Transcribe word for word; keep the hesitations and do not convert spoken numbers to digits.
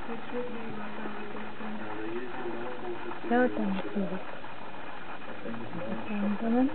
超楽しいです。なんだろうね。